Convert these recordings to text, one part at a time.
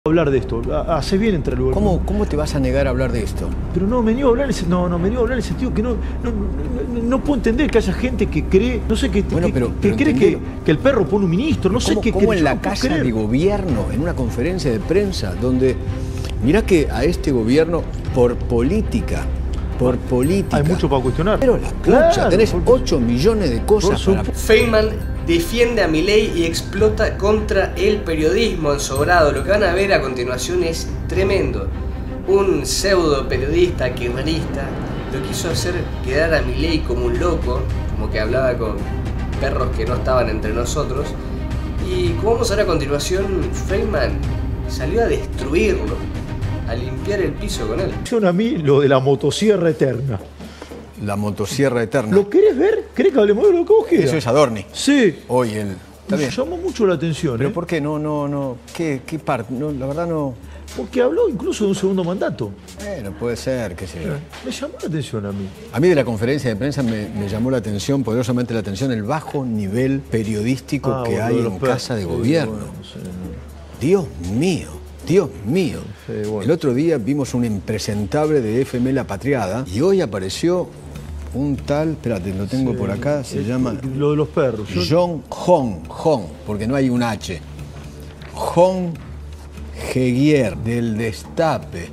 Hablar de esto, hace bien entrar luego. ¿Cómo te vas a negar a hablar de esto? Pero no, me niego a hablar en el sentido que no puedo entender que haya gente que cree, no sé, que cree que el perro pone un ministro, no sé qué. ¿Cómo en la casa de gobierno, en una conferencia de prensa, donde mirá que a este gobierno por política. Hay mucho para cuestionar. Pero la pucha, tenés 8 millones de cosas para... Feynman defiende a Milei y explota contra el periodismo ensobrado. Lo que van a ver a continuación es tremendo. Un pseudo periodista kirchnerista lo quiso hacer quedar a Milei como un loco, como que hablaba con perros que no estaban entre nosotros. Y como vamos a ver a continuación, Feynman salió a destruirlo, a limpiar el piso con él. A mí lo de la motosierra eterna. La motosierra eterna. ¿Lo querés ver? ¿Querés que hablemos de lo que vos quieras? Eso es Adorni. Sí. Hoy él. Me llamó mucho la atención. ¿Pero por qué? ¿Qué parte? No, la verdad no... Porque habló incluso de un segundo mandato. Bueno, puede ser, qué sé yo. Me llamó la atención a mí. A mí de la conferencia de prensa me llamó la atención, poderosamente la atención, el bajo nivel periodístico que hay en casa de gobierno. Bueno, no sé, no. Dios mío. Dios mío. Sí, bueno. El otro día vimos un impresentable de FM La Patriada y hoy apareció un tal, espérate, lo tengo por acá, se llama... Lo de los perros. John Hong, porque no hay un H. Hong Hegier, del Destape.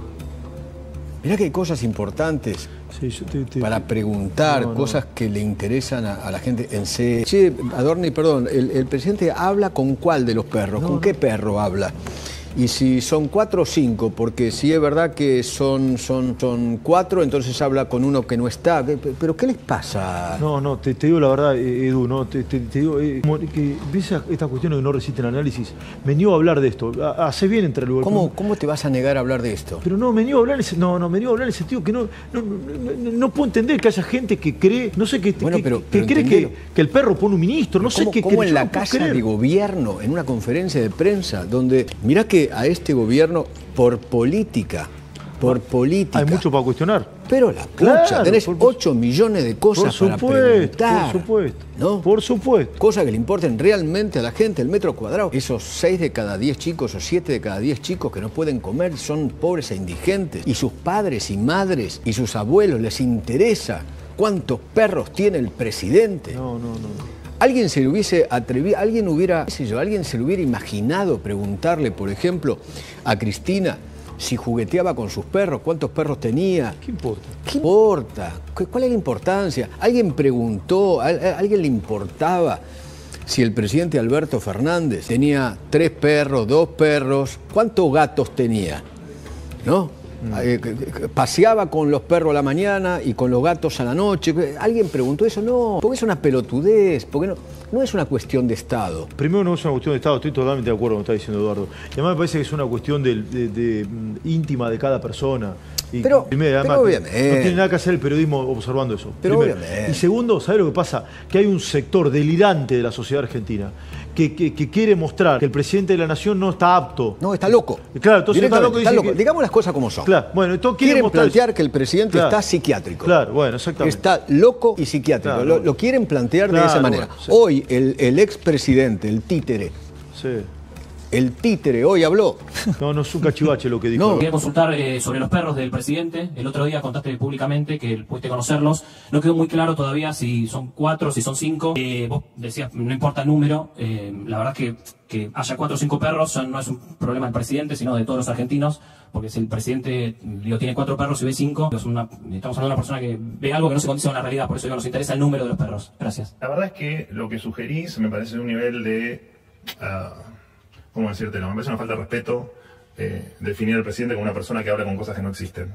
Mirá que hay cosas importantes para preguntar, cosas que le interesan a la gente en serio. Che, Adorni, perdón, el presidente habla con ¿cuál de los perros? ¿Con qué perro habla? Y si son 4 o 5, porque si es verdad que son 4, entonces habla con uno que no está. ¿Pero qué les pasa? No, te digo la verdad, Edu, no, te digo, que ves estas cuestiones que no resisten análisis. Me niego a hablar de esto, hace bien entrar luego. ¿Cómo te vas a negar a hablar de esto? Pero no, me niego a hablar en el sentido que no puedo entender que haya gente que cree, no sé, que cree que el perro pone un ministro, no sé qué. ¿Cómo en la casa de gobierno, en una conferencia de prensa, donde mirá que a este gobierno por política. Hay mucho para cuestionar. Pero la pucha, tenés 8 millones de cosas para preguntar. Por supuesto, ¿no? Por supuesto. Cosas que le importen realmente a la gente, el metro cuadrado. Esos 6 de cada 10 chicos o 7 de cada 10 chicos que no pueden comer son pobres e indigentes. Y sus padres y madres y sus abuelos les interesa cuántos perros tiene el presidente. No. Alguien se le hubiese atrevido, alguien se le hubiera imaginado preguntarle, por ejemplo, a Cristina si jugueteaba con sus perros, cuántos perros tenía. ¿Qué importa? ¿Qué importa? ¿Cuál es la importancia? Alguien preguntó, a alguien le importaba si el presidente Alberto Fernández tenía 3 perros, 2 perros, ¿cuántos gatos tenía? ¿No? Paseaba con los perros a la mañana y con los gatos a la noche. ¿Alguien preguntó eso? No, porque es una pelotudez, porque no es una cuestión de Estado. Primero no es una cuestión de Estado, estoy totalmente de acuerdo con lo que está diciendo Eduardo. Y además me parece que es una cuestión íntima de cada persona. Pero obviamente. No tiene nada que hacer el periodismo observando eso. Pero obviamente. Y segundo, ¿sabes lo que pasa? Que hay un sector delirante de la sociedad argentina que quiere mostrar que el presidente de la nación no está apto. No, está loco. Claro, entonces está loco. Digamos las cosas como son. Claro, bueno, entonces quieren plantear que el presidente está psiquiátrico. Claro, bueno, exactamente. Está loco y psiquiátrico. Claro, lo quieren plantear de esa manera. Bueno, sí. Hoy el expresidente, el títere. Sí. El títere hoy habló. No es un cachivache lo que dijo. Quería consultar sobre los perros del presidente. El otro día contaste públicamente que pudiste conocerlos. No quedó muy claro todavía si son 4, si son 5. Vos decías, no importa el número. La verdad que haya 4 o 5 perros no es un problema del presidente, sino de todos los argentinos. Porque si el presidente tiene 4 perros y ve 5, estamos hablando de una persona que ve algo que no se condice con la realidad. Por eso nos interesa el número de los perros. Gracias. La verdad es que lo que sugerís me parece de un nivel de... ¿cómo decírtelo? Me parece una falta de respeto definir al presidente como una persona que habla con cosas que no existen.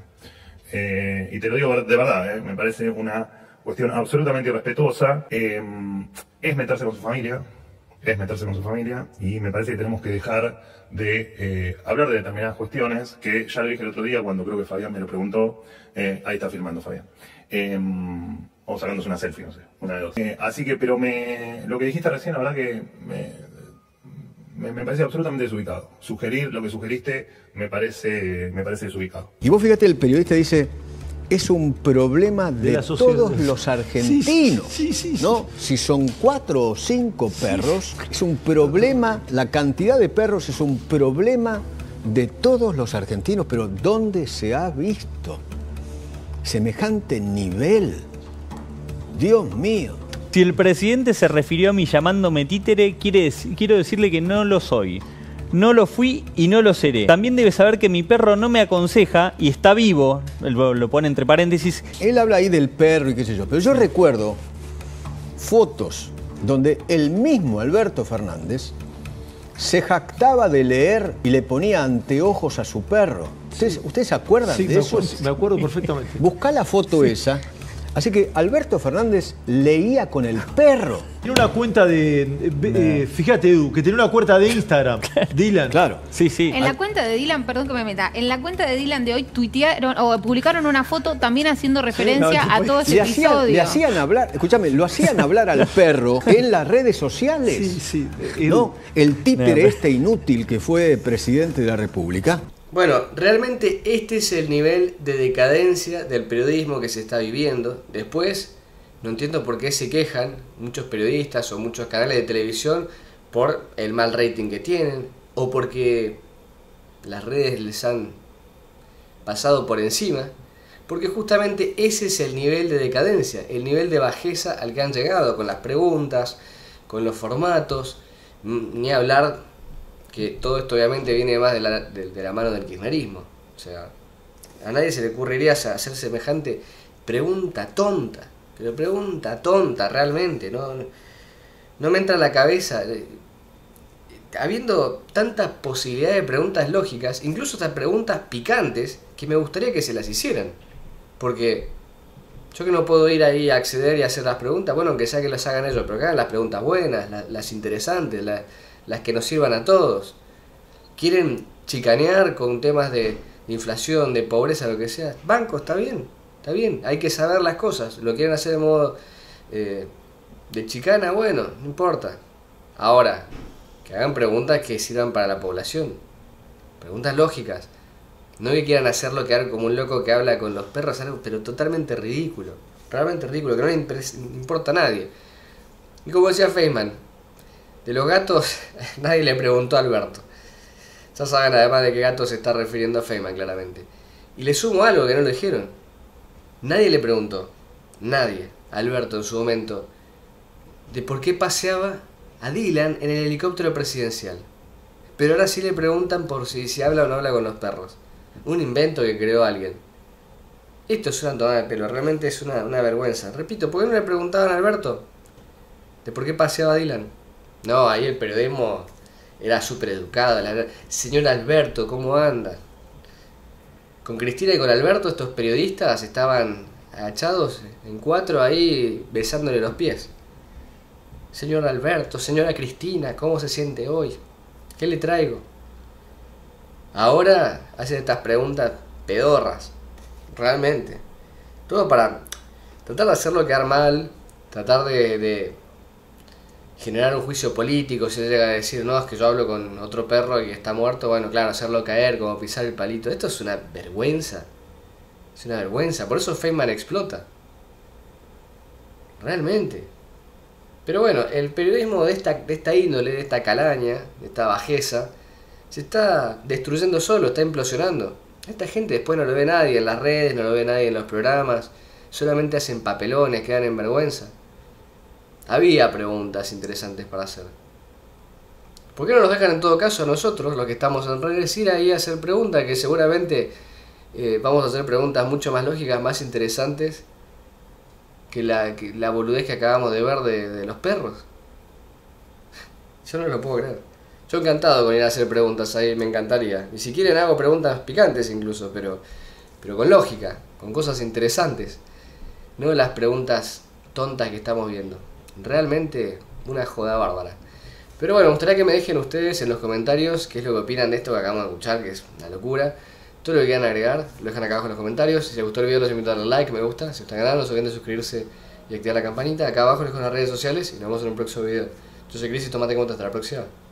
Y te lo digo de verdad, me parece una cuestión absolutamente irrespetuosa. Es meterse con su familia, y me parece que tenemos que dejar de hablar de determinadas cuestiones que ya lo dije el otro día cuando creo que Fabián me lo preguntó. Ahí está filmando Fabián. O sacándose una selfie, no sé, una de dos. Así que, pero lo que dijiste recién, la verdad que me parece absolutamente desubicado. Sugerir lo que sugeriste me parece desubicado. Y vos fíjate, el periodista dice, es un problema de todos los argentinos. Sí, ¿no? Si son 4 o 5 perros, es un problema, la cantidad de perros es un problema de todos los argentinos, pero ¿dónde se ha visto semejante nivel? Dios mío. Si el presidente se refirió a mí llamándome títere, quiero decirle que no lo soy. No lo fui y no lo seré. También debe saber que mi perro no me aconseja y está vivo. Lo pone entre paréntesis. Él habla ahí del perro y qué sé yo, pero yo recuerdo fotos donde el mismo Alberto Fernández se jactaba de leer y le ponía anteojos a su perro. ¿Ustedes se acuerdan de eso? Sí, me acuerdo perfectamente. Buscá la foto esa. Así que Alberto Fernández leía con el perro. Tiene una cuenta de... fíjate, Edu, que tiene una cuenta de Instagram. Dylan. Claro. Sí, sí. En la cuenta de Dylan, perdón que me meta, en la cuenta de Dylan de hoy tuitearon o publicaron una foto también haciendo referencia a todo ese episodio. Le hacían hablar, escúchame, lo hacían hablar al perro en las redes sociales. Sí, sí. ¿No? El títere este inútil que fue presidente de la República. Bueno, realmente este es el nivel de decadencia del periodismo que se está viviendo. Después, no entiendo por qué se quejan muchos periodistas o muchos canales de televisión por el mal rating que tienen o porque las redes les han pasado por encima, porque justamente ese es el nivel de decadencia, el nivel de bajeza al que han llegado con las preguntas, con los formatos, ni hablar que todo esto obviamente viene más de la mano del kirchnerismo. O sea, a nadie se le ocurriría hacer semejante pregunta tonta, pero pregunta tonta realmente, no me entra en la cabeza. Habiendo tantas posibilidades de preguntas lógicas, incluso estas preguntas picantes, que me gustaría que se las hicieran. Porque yo que no puedo ir ahí a acceder y hacer las preguntas, bueno, aunque sea que las hagan ellos, pero que hagan las preguntas buenas, las interesantes, las que nos sirvan a todos. Quieren chicanear con temas de inflación, de pobreza, lo que sea. Banco, está bien, hay que saber las cosas. Lo quieren hacer de modo de chicana, bueno, no importa. Ahora, que hagan preguntas que sirvan para la población. Preguntas lógicas. No que quieran hacerlo quedar como un loco que habla con los perros, algo pero totalmente ridículo. Realmente ridículo, que no le importa a nadie. Y como decía Feynman, de los gatos, nadie le preguntó a Alberto. Ya saben además de qué gato se está refiriendo a Feynman, claramente. Y le sumo algo que no lo dijeron. Nadie le preguntó, nadie, a Alberto en su momento, de por qué paseaba a Dylan en el helicóptero presidencial. Pero ahora sí le preguntan por si habla o no habla con los perros. Un invento que creó alguien. Esto es una tomada de pelo, realmente es una vergüenza. Repito, ¿por qué no le preguntaban a Alberto de por qué paseaba a Dylan? No, ahí el periodismo era súper educado. Señor Alberto, ¿cómo anda? Con Cristina y con Alberto estos periodistas estaban agachados en cuatro ahí besándole los pies. Señor Alberto, señora Cristina, ¿cómo se siente hoy? ¿Qué le traigo? Ahora hacen estas preguntas pedorras, realmente. Todo para tratar de hacerlo quedar mal, tratar de generar un juicio político. Si llega a decir, no, es que yo hablo con otro perro y está muerto, bueno, claro, hacerlo caer, como pisar el palito. Esto es una vergüenza. Es una vergüenza. Por eso Feynman explota. Realmente. Pero bueno, el periodismo de esta índole, de esta calaña, de esta bajeza, se está destruyendo solo, está implosionando. Esta gente después no lo ve nadie en las redes, no lo ve nadie en los programas, solamente hacen papelones, quedan en vergüenza. Había preguntas interesantes para hacer. ¿Por qué no nos dejan en todo caso a nosotros, los que estamos en redes, ir ahí a hacer preguntas, que seguramente vamos a hacer preguntas mucho más lógicas, más interesantes que la boludez que acabamos de ver de los perros? Yo no lo puedo creer. Yo encantado con ir a hacer preguntas ahí, me encantaría. Y si quieren hago preguntas picantes incluso, pero con lógica, con cosas interesantes. No las preguntas tontas que estamos viendo. Realmente una joda bárbara. Pero bueno, me gustaría que me dejen ustedes en los comentarios qué es lo que opinan de esto que acabamos de escuchar, que es una locura. Todo lo que quieran agregar, lo dejan acá abajo en los comentarios. Si les gustó el video, los invito a darle like, me gusta. Si están ganando, no se olviden de suscribirse y activar la campanita. Acá abajo les dejo las redes sociales y nos vemos en un próximo video. Yo soy Cris y tomate en cuenta. Hasta la próxima.